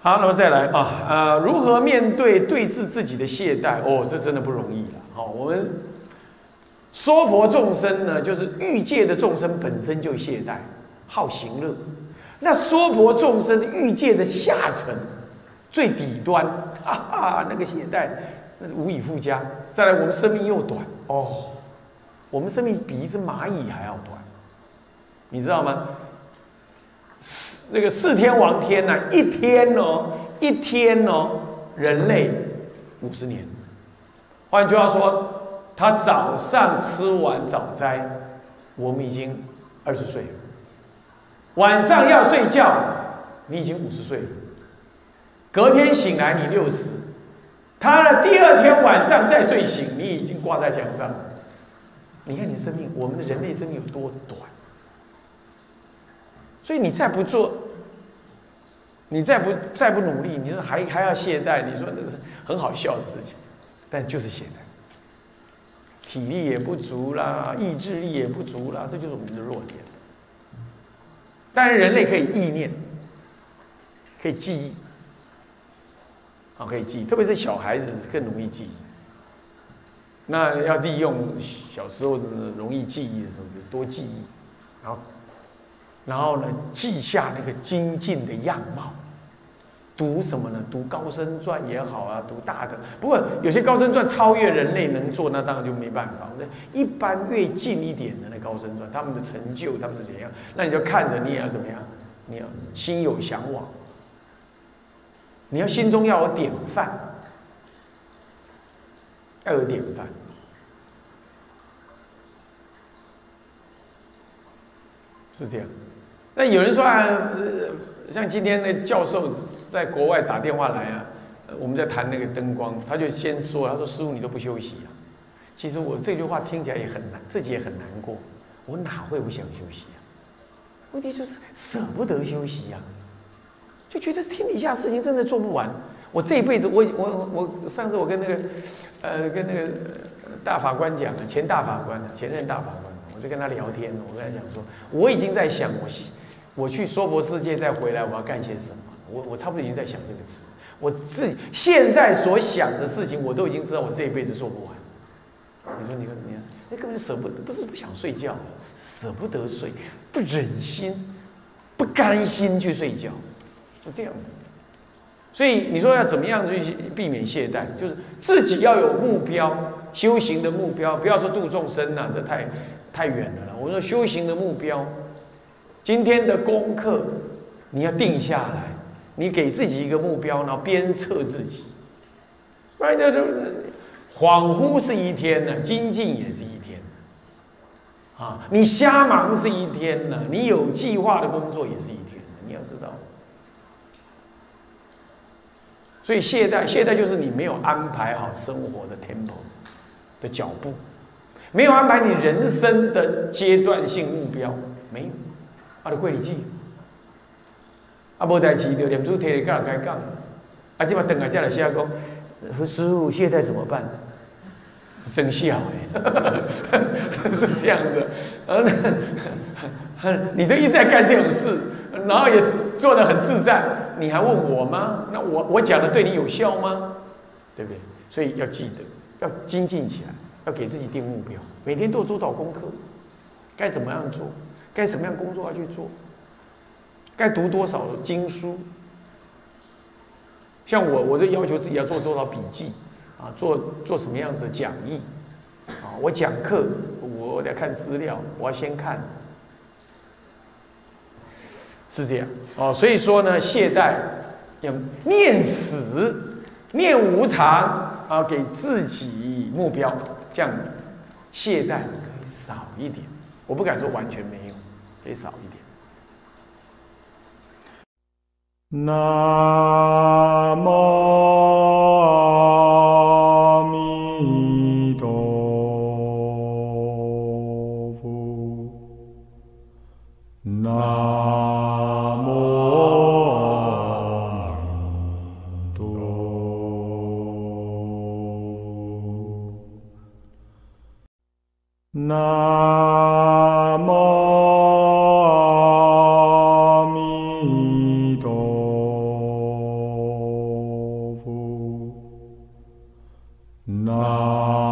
好，那么再来啊，如何面对对治自己的懈怠？哦，这真的不容易了。好，我们娑婆众生呢，就是欲界的众生本身就懈怠，好行乐。那娑婆众生是欲界的下层，最底端，哈哈，那个懈怠，那无以复加。再来，我们生命又短哦，我们生命比一只蚂蚁还要短，你知道吗？这个四天王天呐、一天哦，人类50年。换句话说，他早上吃完早斋，我们已经20岁了；晚上要睡觉，你已经50岁了。隔天醒来，你60。他的第二天晚上再睡醒，你已经挂在墙上。你看你的生命，我们的人类生命有多短。所以你再不做，你再不努力，你说还要懈怠，你说那是很好笑的事情，但就是懈怠，体力也不足啦，意志力也不足啦，这就是我们的弱点。但是人类可以意念，可以记忆，可以记忆，特别是小孩子更容易记忆。那要利用小时候的容易记忆的时候，就多记忆，然后呢，记下那个精进的样貌。读什么呢？读高僧传也好啊，读大的。不过有些高僧传超越人类能做，那当然就没办法。一般越近一点的那高僧传，他们的成就，他们的怎样，那你就看着，你也要怎么样？你要心有向往，你要心中要有典范，要有典范。是这样。那有人说啊，像今天那教授在国外打电话来啊，我们在谈那个灯光，他就先说，他说师父你都不休息啊。其实我这句话听起来也很难，自己也很难过。我哪会不想休息啊？问题就是舍不得休息啊，就觉得天底下事情真的做不完。我这一辈子，我上次我跟那个大法官讲了，前大法官，前任大法官，我就跟他聊天，我跟他讲说，我已经在想我去娑婆世界再回来，我要干些什么？我差不多已经在想这个词。我自己现在所想的事情，我都已经知道我这一辈子做不完。你说怎么样？那根本舍不得，不是不想睡觉，舍不得睡，不忍心，不甘心去睡觉，是这样的。所以你说要怎么样去避免懈怠？就是自己要有目标，修行的目标，不要说度众生啊，这太远了啦。我说修行的目标。今天的功课你要定下来，你给自己一个目标，然后鞭策自己。不然恍惚是一天呢，精进也是一天啊。你瞎忙是一天呢，你有计划的工作也是一天，你要知道。所以懈怠就是你没有安排好生活的 tempo 的脚步，没有安排你人生的阶段性目标，没有。就过日子，无代志就念珠摕来跟人开讲，即马等下再来写讲，师父懈怠怎么办？真笑是这样子。你这一直在干这种事，然后也做得很自在，你还问我吗？那我讲的对你有效吗？对不对？所以要记得，要精进起来，要给自己定目标，每天都有多少功课，该怎么样做？该什么样工作要去做？该读多少经书？像我就要求自己要做多少笔记啊，做什么样子的讲义啊？我讲课，我得看资料，我要先看，是这样哦。所以说呢，懈怠要念死、念无常啊，给自己目标，这样懈怠可以少一点。我不敢说完全没有。可以少一点。 南无阿弥陀佛。南无阿弥陀佛。南无阿弥陀南